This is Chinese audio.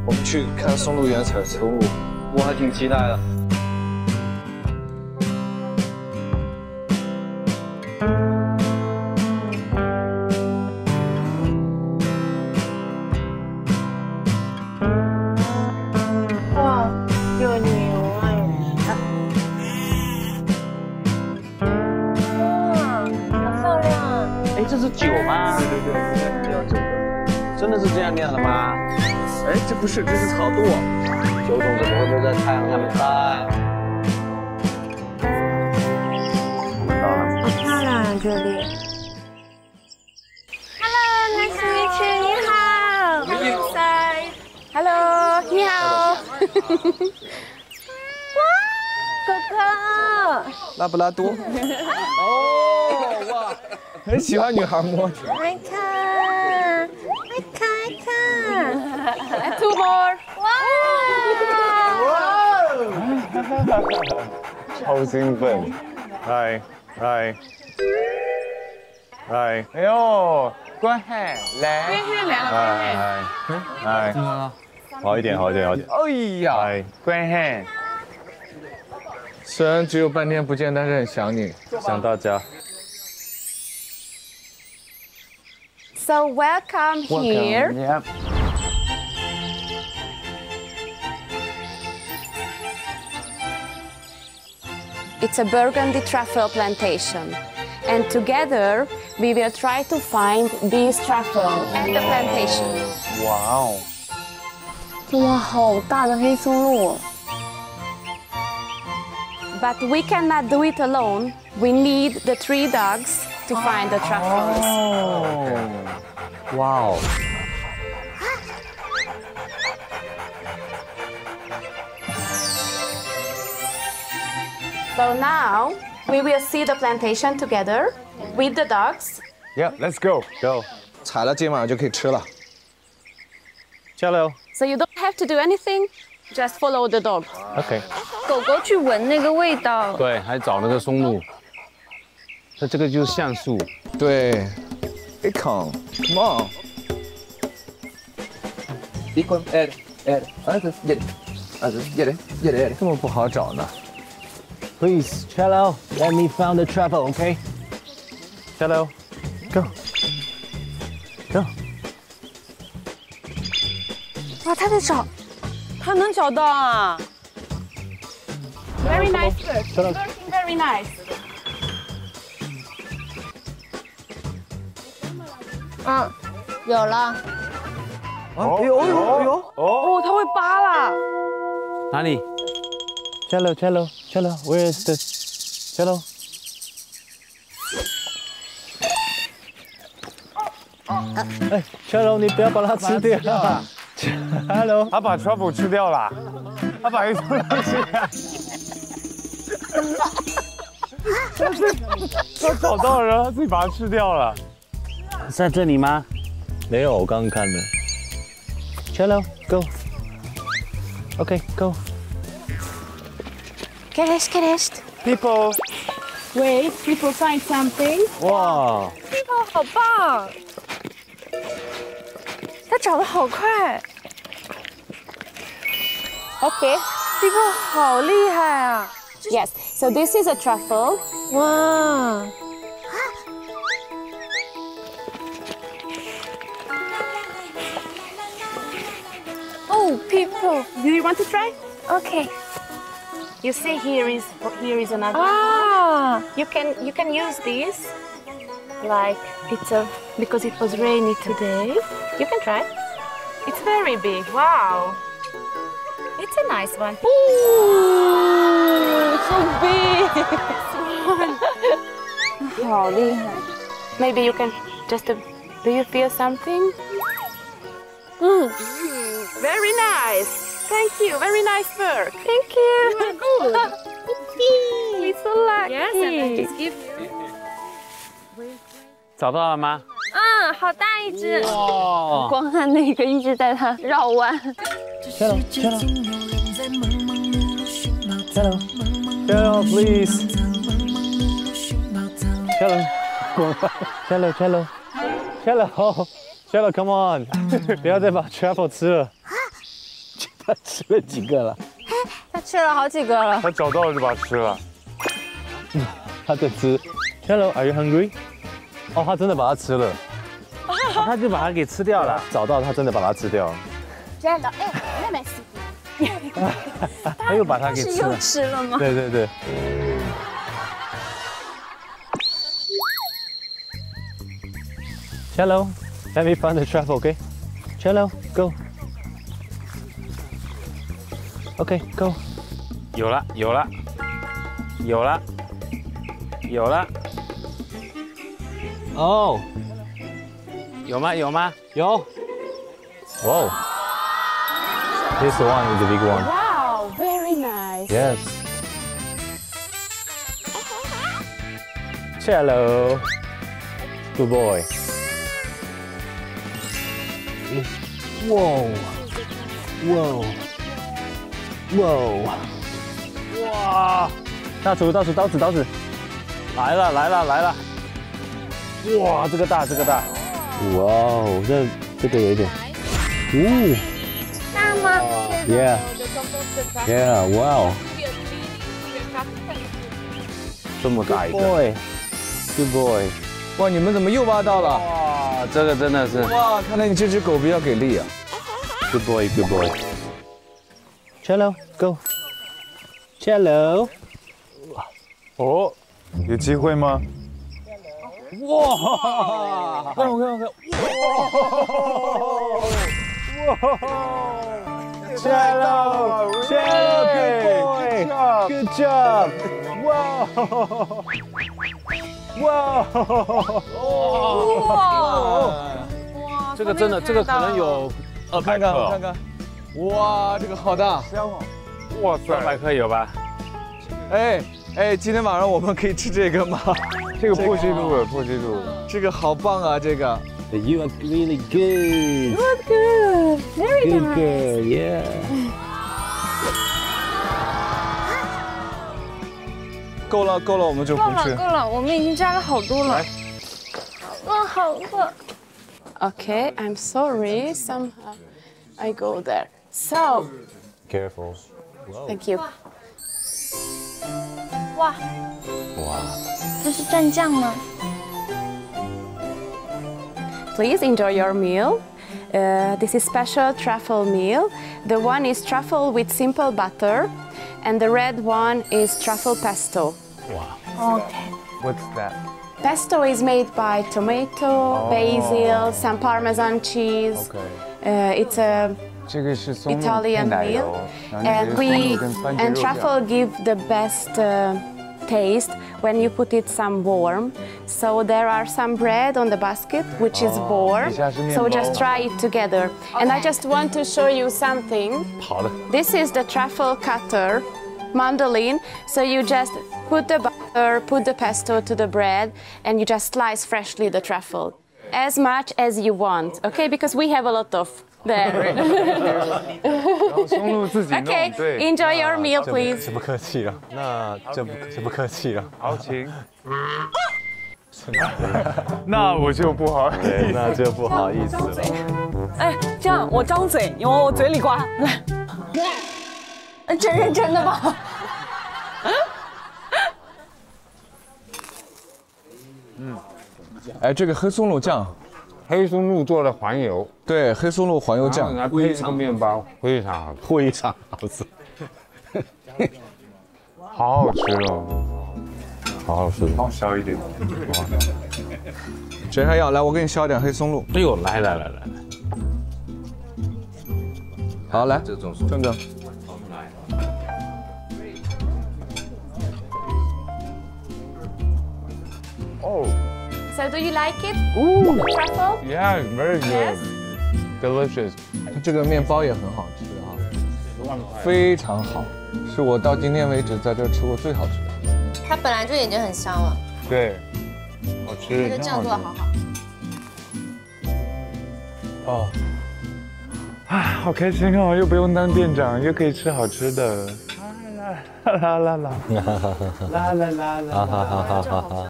我们去看松鹿原产生物，我还挺期待的。 哇，有牛哎！哇，好漂亮啊！ 哎，这是酒吗？ 对，要这个。 真的是这样酿的吗？ 哎，这不是，这是草垛。 酒种怎么会都在太阳下面晒？ 好漂亮啊，这里。Hello，nice to meet you， 你好。Inside。Hello， 你好。哇，哥哥。 拉布拉多。哦，哇，很喜欢女孩摸。 来看，来看，来看。Two more。哇！ 超兴奋！来来来！哎呦，关海来！来，好一点，好一点，好一点。 哎呀， 来，关海， 虽然只有半天不见，但是很想你， 想大家。 So welcome here. Yep. It's a Burgundy truffle plantation. And together, we will try to find these truffle at the plantation. 哇哦！ 哇，好大的黑松露！ But we cannot do it alone. We need the 3 dogs to find the truffles. 哦，哇哦！ So now, we will see the plantation together with the dogs. Yeah, let's go. Go. 采了今晚就可以吃了。 加油。 So you don't have to do anything, just follow the dog. OK。 狗狗去闻那个味道。 对，还找那个松露。那这个就是橡树。 对。Hey, come on. Equal, add. Get it. 这么不好找呢？ Please, Cello, let me found the truffle, okay? Cello, go. Go. 哇，他在找。 它能找到啊！ Very nice bird. Working very nice. 嗯，有了。 哦，它会扒啦！ 哪里 Cello, where is the cello? 哎，Cello，你不要把它吃掉。Hello， 他把 truffle 吃掉了，他把一头吃掉。他找到了，然后他自己把它吃掉了。 在这里吗？ 没有，我刚刚看的。Cello, go. Okay, go. Get it. People. Wait, people find something. 哇， 地方好棒，它找的好快。 Okay. 地方好厉害啊！ Yes. So this is a truffle. 哇！ Oh, people. Do you want to try? OK。 You see, here is another. 啊， You can use this. Like because it was rainy today. You can try. It's very big. Wow. It's a nice one. Ooh, so big. 好厉害。 Maybe you can just. Do you feel something? Very nice. Thank you. Very nice work. Thank you. Good. He's so lucky. Yes, and I just give. 找到了吗？ 嗯，好大一只。 哇！ 光看那个一直在它绕弯。 Cello, please. Cello, come on. 不要再把 truffle 吃了。 他吃了几个了？ 他吃了好几个了。 他找到了就把它吃了。 他在吃。Hello，Are you hungry？ 哦，他真的把它吃了。 他就把它给吃掉了。 找到他真的把它吃掉了。 真的，哎，妹妹死。 他又把它给吃了。 又吃了吗？ 对对对。Hello，let me find the truffle，OK？Hello，go。OK，go。 有了，有了，有了，有了。 哦， 有吗？有吗？ 有。哇 This one is the big one. Wow, very nice. Yes. Cello. Good boy. Whoa. Whoa. Whoa. 哇！大厨，刀子，来了，来了，来了！哇，这个大，这个大！哇哦，这个有一点， 大吗 Yeah. Yeah. Wow. 这么大一个。 Boy. Good boy. 哇，你们怎么又挖到了？ 哇，这个真的是。 哇，看来你这只狗比较给力啊。 Good boy. Good boy. Cello, go. Cello. 哦，有机会吗？ 哇！看我看。哇 ！Cello, good job. Wow. Wow. 这个真的，这个可能有我看看，我看看。哇，这个好大！ 哇塞，200克有吧？ 哎，今天晚上我们可以吃这个吗？ 这个破纪录了，破纪录。 这个好棒啊，这个。 You are really good. You are good. Very Good nice. girl, yeah. 够了，够了，我们就回去。 够了，我们已经摘了好多了。哇，好饿。 Okay, I'm sorry. Somehow I go there. So, Careful. thank you. 哇，这是蘸酱吗？ Please enjoy your meal. This is special truffle meal. The one is truffle with simple butter, and the red one is truffle pesto. OK。 What's that? Pesto is made by tomato, basil, some Parmesan cheese. It's a 这个是松露 Italian 配奶 meal, 油，然后那 and 个是松露 we 跟番茄 and 肉酱。 truffle give the best taste when you put it some warm. So there are some bread on the basket which is warm. 底下是面 So 包 just try it together. And I just want to show you something. 好的。 This is the truffle cutter mandolin. So you just put the butter, put the pesto to the bread, and you just slice freshly the truffle as much as you want. Okay, because we have a lot of there. 然后松露自己弄， Okay, 对。 enjoy your meal, please. 这不客气了，那这不客气了。 好，请。那我就不好意对， 思。 那就不好意思了。 哎，这样我张嘴，你往我嘴里刮，来。真认真的吗？ 哎，这个黑松露酱， 黑松露做的黄油， 对，黑松露黄油然后酱， 来配这个面包，非常好吃， 非常好吃， 好好吃哦。 好好吃。 帮我削一点。 谁还要来？我给你削点黑松露。 哎呦，来， 好，来，正正。 哦 So do you like it? Ooh. The truffle? ，Yeah, very good, delicious. 这个面包也很好吃啊，非常好，是我到今天为止在这儿吃过最好吃的。 它本来就已经很香了， 对，好吃。 这个酱做的好好。 哦，啊，好开心哦，又不用当店长，又可以吃好吃的。啦啦啦啦啦啦啦啦啦啦。